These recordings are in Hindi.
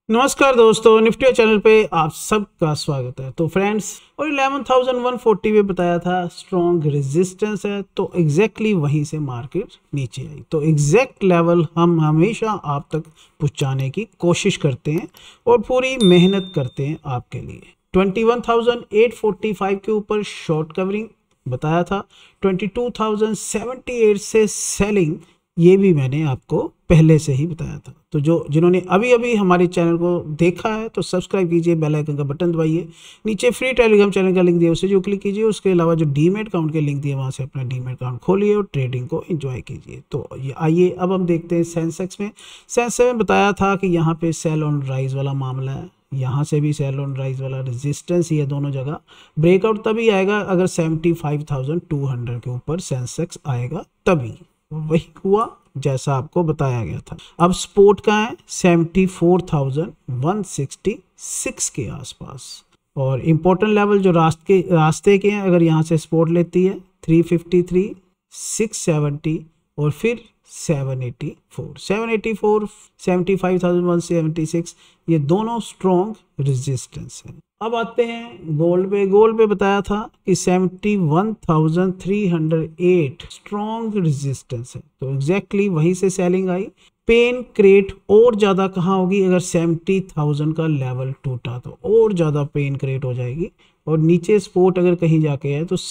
नमस्कार दोस्तों, निफ्टी चैनल पे आप सबका स्वागत है। तो फ्रेंड्स, और 11,140 पे बताया था स्ट्रॉन्ग रेजिस्टेंस है, तो एग्जैक्टली वहीं से मार्केट नीचे आई। तो एग्जैक्ट लेवल हम हमेशा आप तक पहुंचाने की कोशिश करते हैं और पूरी मेहनत करते हैं आपके लिए। 21,845 के ऊपर शॉर्ट कवरिंग बताया था, 22,078 से सेलिंग, ये भी मैंने आपको पहले से ही बताया था। तो जिन्होंने अभी अभी हमारे चैनल को देखा है तो सब्सक्राइब कीजिए, बेल आइकन का बटन दबाइए, नीचे फ्री टेलीग्राम चैनल का लिंक दिया उसे जो क्लिक कीजिए। उसके अलावा जो डीमेट अकाउंट के लिंक दिए वहाँ से अपना डीमेट अकाउंट खोलिए और ट्रेडिंग को एंजॉय कीजिए। तो ये आइए अब हम देखते हैं सेंसेक्स में। सेंसेक्स में बताया था कि यहाँ पे सेल ऑन राइज वाला मामला है, यहाँ से भी सेल ऑन राइज वाला रेजिस्टेंस ही है, दोनों जगह ब्रेकआउट तभी आएगा अगर 75,200 के ऊपर सेंसेक्स आएगा, तभी वही हुआ जैसा आपको बताया गया था। अब स्पोर्ट का है 74,166 के आसपास, और इम्पोर्टेंट लेवल जो रास्ते के हैं, अगर यहाँ से स्पोर्ट लेती है 353, 670 और फिर 784, 75,176, ये दोनों स्ट्रॉन्ग रेजिस्टेंस है। अब आते हैं गोल्ड पे। गोल्ड पे बताया था कि 71,308 स्ट्रॉन्ग रेजिस्टेंस है, तो एग्जैक्टली वहीं से सेलिंग आई। पेन क्रिएट और ज़्यादा कहाँ होगी, अगर 70,000 का लेवल टूटा तो और ज़्यादा पेन क्रिएट हो जाएगी, और नीचे स्पोर्ट अगर कहीं जाके है तो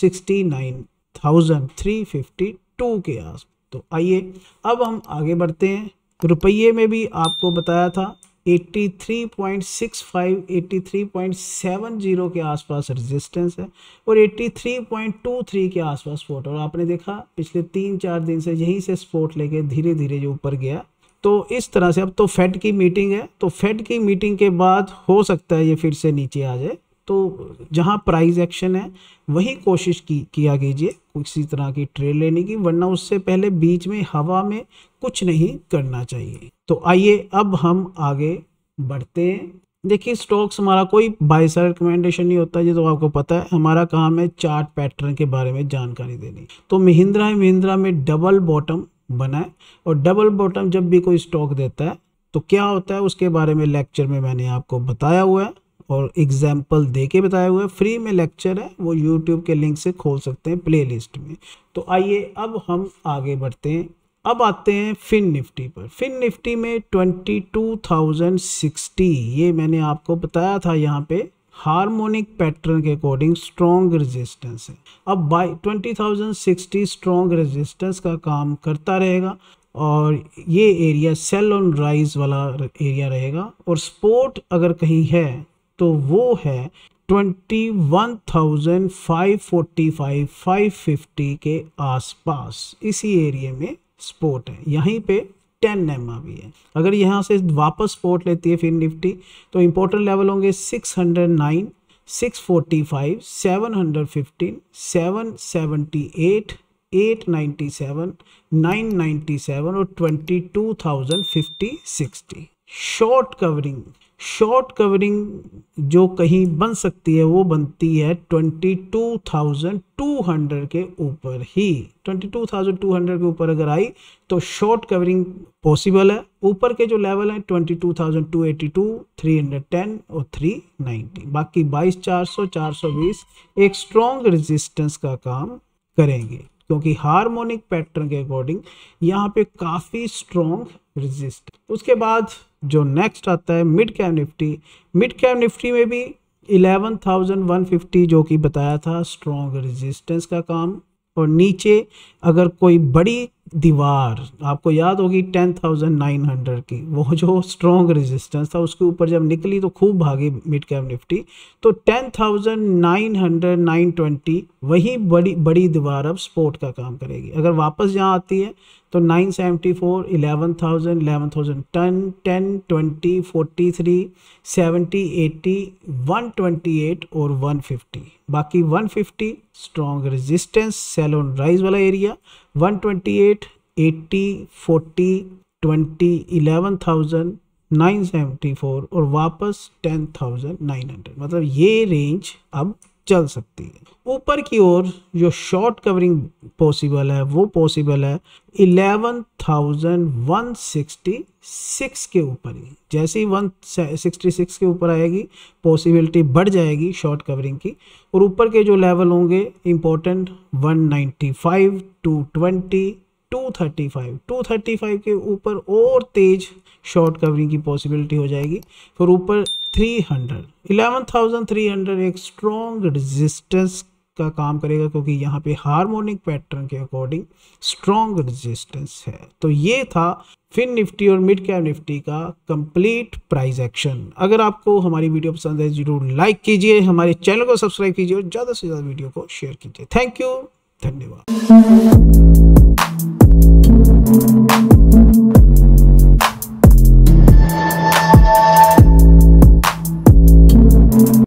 69,352 के आस। तो आइए अब हम आगे बढ़ते हैं। रुपये में भी आपको बताया था 83.65, 83.70 के आसपास रेजिस्टेंस है और 83.23 के आसपास स्पोर्ट। और आपने देखा पिछले 3-4 दिन से यहीं से स्पोर्ट लेके धीरे धीरे जो ऊपर गया। तो इस तरह से अब तो फेड की मीटिंग है, तो फेड की मीटिंग के बाद हो सकता है ये फिर से नीचे आ जाए। तो जहां प्राइस एक्शन है वही कोशिश किया कीजिए किसी तरह की ट्रेड लेने की, वरना उससे पहले बीच में हवा में कुछ नहीं करना चाहिए। तो आइए अब हम आगे बढ़ते हैं। देखिए, स्टॉक्स हमारा कोई बाय सेल रिकमेंडेशन नहीं होता, ये तो आपको पता है। हमारा काम है चार्ट पैटर्न के बारे में जानकारी देनी। तो महिंद्रा में डबल बॉटम बना है, और डबल बॉटम जब भी कोई स्टॉक देता है तो क्या होता है उसके बारे में लेक्चर में मैंने आपको बताया हुआ है और एग्जाम्पल दे के बताया हुआ है। फ्री में लेक्चर है, वो यूट्यूब के लिंक से खोल सकते हैं प्लेलिस्ट में। तो आइए अब हम आगे बढ़ते हैं। अब आते हैं फिन निफ्टी पर। फिन निफ्टी में 22,060, ये मैंने आपको बताया था, यहाँ पे हार्मोनिक पैटर्न के अकॉर्डिंग स्ट्रॉन्ग रेजिस्टेंस है। अब बाय 20,060 स्ट्रॉन्ग रेजिस्टेंस का काम करता रहेगा, और ये एरिया सेल ऑन राइज वाला एरिया रहेगा। और सपोर्ट अगर कहीं है तो वो है 21,545, 550 के आसपास, इसी एरिया में सपोर्ट है। यहीं पे 10 एमआ भी है। अगर यहाँ से वापस सपोर्ट लेती है फिर निफ्टी तो इंपॉर्टेंट लेवल होंगे 609, 645, 715, 778, 897, 997 और 22,050, 60। शॉर्ट कवरिंग जो कहीं बन सकती है वो बनती है 22,200 के ऊपर ही। 22,200 के ऊपर अगर आई तो शॉर्ट कवरिंग पॉसिबल है। ऊपर के जो लेवल है 22,282, 310 और 390, बाकी 22,400, 420 एक स्ट्रॉन्ग रेजिस्टेंस का काम करेंगे, क्योंकि हार्मोनिक पैटर्न के अकॉर्डिंग यहाँ पे काफ़ी स्ट्रॉन्ग रेजिस्ट। उसके बाद जो नेक्स्ट आता है mid cap Nifty. Mid cap Nifty में भी 11,150 जो कि बताया था स्ट्रॉन्ग रेजिस्टेंस का काम, और नीचे अगर कोई बड़ी दीवार आपको याद होगी 10,900 की, वो जो स्ट्रॉन्ग रेजिस्टेंस था उसके ऊपर जब निकली तो खूब भागी मिड कैप निफ्टी। तो 10,900, 920 वही बड़ी दीवार अब सपोर्ट का काम करेगी। अगर वापस यहाँ आती है तो 974, 11,000, 11,010, 10, 20, 43, 70, 80, 128 और 150। बाकी 150 strong resistance sell on rise वाला एरिया, 128, 80, 40, 20, 11,000, 974 और वापस 10,900। मतलब ये रेंज अब चल सकती है। ऊपर की ओर जो शॉर्ट कवरिंग पॉसिबल है वो पॉसिबल है 11,166 के ऊपर ही। जैसे ही 166 के ऊपर आएगी पॉसिबिलिटी बढ़ जाएगी शॉर्ट कवरिंग की, और ऊपर के जो लेवल होंगे इंपॉर्टेंट 195, 220, 235 के ऊपर और तेज शॉर्ट कवरिंग की पॉसिबिलिटी हो जाएगी। फिर ऊपर 11,300 एक स्ट्रॉन्ग रेजिस्टेंस का काम करेगा, क्योंकि यहाँ पे हार्मोनिक पैटर्न के अकॉर्डिंग स्ट्रॉन्ग रेजिस्टेंस है। तो ये था फिन निफ्टी और मिड कैप निफ्टी का कंप्लीट प्राइस एक्शन। अगर आपको हमारी वीडियो पसंद है जरूर लाइक कीजिए, हमारे चैनल को सब्सक्राइब कीजिए और ज़्यादा से ज़्यादा वीडियो को शेयर कीजिए। थैंक यू, धन्यवाद।